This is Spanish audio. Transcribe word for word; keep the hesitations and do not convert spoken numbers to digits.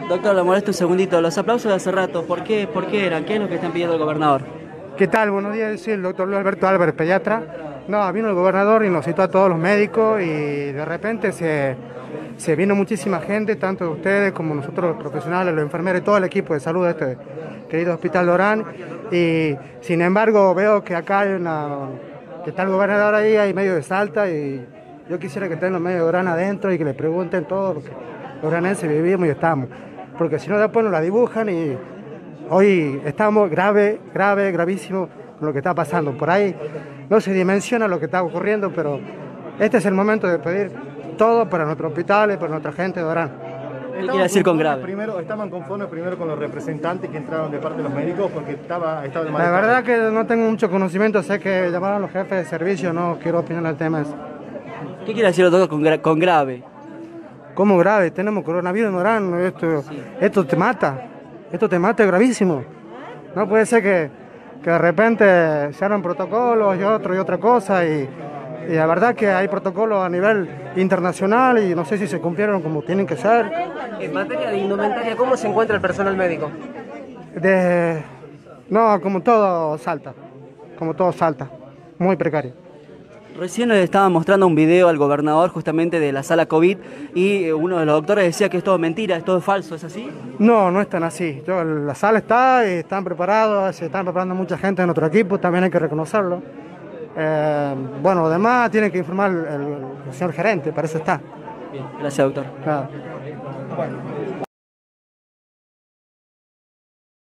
Doctor, le molesto un segundito. Los aplausos de hace rato, ¿por qué, por qué eran? ¿Qué es lo que están pidiendo el gobernador? ¿Qué tal? Buenos días, soy el doctor Luis Alberto Álvarez, pediatra. No, vino el gobernador y nos citó a todos los médicos y de repente se, se vino muchísima gente, tanto de ustedes como nosotros los profesionales, los enfermeros y todo el equipo de salud de este querido Hospital de Orán. Y sin embargo veo que acá hay una, que está el gobernador ahí, hay medio de Salta y yo quisiera que estén los medios de Orán adentro y que le pregunten todo lo que los oranenses vivimos y estamos. Porque si no después nos la dibujan y hoy estamos grave, grave, gravísimo con lo que está pasando. Por ahí no se dimensiona lo que está ocurriendo, pero este es el momento de pedir todo para nuestros hospitales, para nuestra gente de Orán. ¿Qué quiere decir con grave? Primero, estaban conformes primero con los representantes que entraron de parte de los médicos porque estaba, estaba el La malestar. verdad que no tengo mucho conocimiento, sé que llamaron a los jefes de servicio, no quiero opinar al tema ese. ¿Qué quiere decir el doctor con, gra- con grave? ¿Cómo grave? Tenemos coronavirus en Orán, esto, esto te mata, esto te mata, es gravísimo. No puede ser que, que de repente se hagan protocolos y otro y otra cosa y, y la verdad que hay protocolos a nivel internacional y no sé si se cumplieron como tienen que ser. En materia de indumentaria, ¿cómo se encuentra el personal médico? De, no, como todo salta, como todo salta, muy precario. Recién le estaba mostrando un video al gobernador justamente de la sala COVID y eh, uno de los doctores decía que es todo mentira, es todo falso, ¿es así? No, no es tan así. Yo, la sala está y están preparados, se están preparando mucha gente de nuestro equipo, también hay que reconocerlo. Eh, bueno, lo demás tiene que informar el, el señor gerente, para eso está. Bien, gracias doctor. Claro.